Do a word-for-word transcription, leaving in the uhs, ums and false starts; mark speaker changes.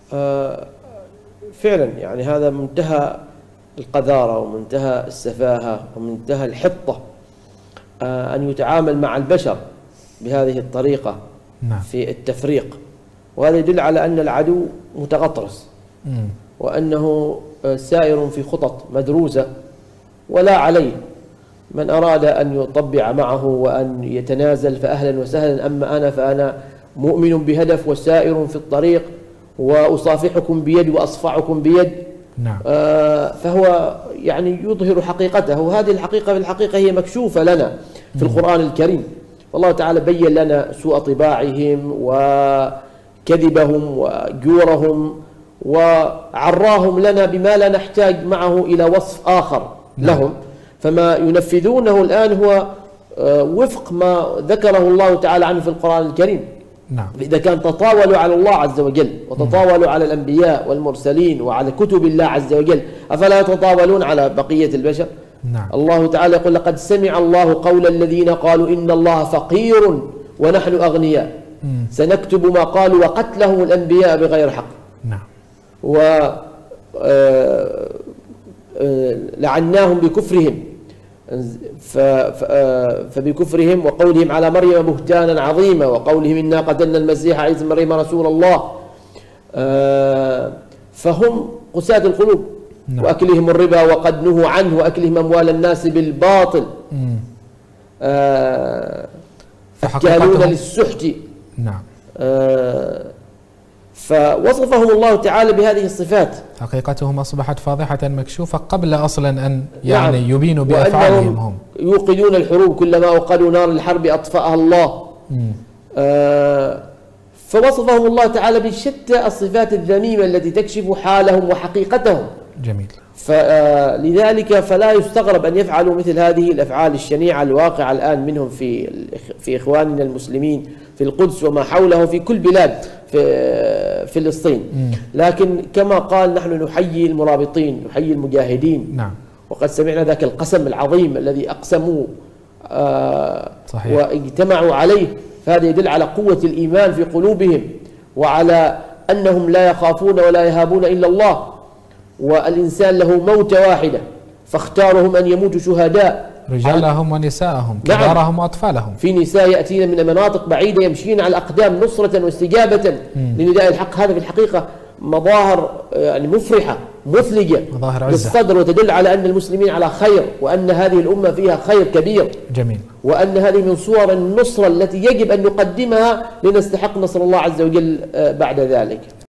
Speaker 1: آه فعلا يعني هذا منتهى القذارة ومنتهى السفاهة ومنتهى الحطة، آه أن يتعامل مع البشر بهذه الطريقة.
Speaker 2: نعم.
Speaker 1: في التفريق، وهذا يدل على أن العدو متغطرس
Speaker 2: مم.
Speaker 1: وأنه سائر في خطط مدروسة ولا عليه. من أراد أن يطبع معه وأن يتنازل فأهلا وسهلا، أما أنا فأنا مؤمن بهدف وسائر في الطريق وأصافحكم بيد وأصفعكم بيد.
Speaker 2: نعم.
Speaker 1: آه فهو يعني يظهر حقيقته، وهذه الحقيقة في الحقيقة هي مكشوفة لنا في القرآن الكريم. والله تعالى بين لنا سوء طباعهم وكذبهم وجورهم وعراهم لنا بما لا نحتاج معه إلى وصف آخر لهم. فما ينفذونه الآن هو وفق ما ذكره الله تعالى عنه في القرآن الكريم.
Speaker 2: نعم.
Speaker 1: إذا كان تطاولوا على الله عز وجل وتطاولوا على الأنبياء والمرسلين وعلى كتب الله عز وجل، أفلا يتطاولون على بقية البشر؟
Speaker 2: نعم.
Speaker 1: الله تعالى يقول: لقد سمع الله قول الذين قالوا إن الله فقير ونحن أغنياء سنكتب ما قالوا وقتلهم الأنبياء بغير حق.
Speaker 2: نعم.
Speaker 1: و لعناهم بكفرهم فبكفرهم وقولهم على مريم بهتانا عظيما وقولهم إنا قتلنا المسيح عيسى ابن مريم رسول الله. فهم قساة القلوب. نعم. وأكلهم الربا وقد نهوا عنه وأكلهم أموال الناس بالباطل. فكالون للسحت.
Speaker 2: نعم.
Speaker 1: فوصفهم الله تعالى بهذه الصفات.
Speaker 2: حقيقتهم أصبحت فاضحة مكشوفة قبل أصلا أن يعني
Speaker 1: نعم.
Speaker 2: يبينوا بأفعالهم هم.
Speaker 1: يوقدون الحروب كلما أوقدوا نار الحرب أطفأها الله. آه فوصفهم الله تعالى بشتى الصفات الذميمة التي تكشف حالهم وحقيقتهم.
Speaker 2: جميل.
Speaker 1: فلذلك فلا يستغرب أن يفعلوا مثل هذه الأفعال الشنيعة الواقعة الآن منهم في في إخواننا المسلمين في القدس وما حوله في كل بلاد في فلسطين. لكن كما قال: نحن نحيي المرابطين، نحيي المجاهدين.
Speaker 2: نعم.
Speaker 1: وقد سمعنا ذاك القسم العظيم الذي أقسموا آه
Speaker 2: صحيح.
Speaker 1: واجتمعوا عليه، فهذا يدل على قوة الإيمان في قلوبهم وعلى أنهم لا يخافون ولا يهابون إلا الله. والإنسان له موتة واحدة فاختارهم أن يموتوا شهداء،
Speaker 2: رجالهم ونساءهم،
Speaker 1: نعم.
Speaker 2: كبارهم وأطفالهم.
Speaker 1: في نساء يأتين من مناطق بعيدة يمشين على الأقدام نصرة واستجابة لنداء الحق. هذا في الحقيقة مظاهر يعني مفرحة مثلجة للصدر، وتدل على أن المسلمين على خير وأن هذه الأمة فيها خير كبير.
Speaker 2: جميل.
Speaker 1: وأن هذه من صور النصرة التي يجب أن نقدمها لنستحق نصر الله عز وجل بعد ذلك.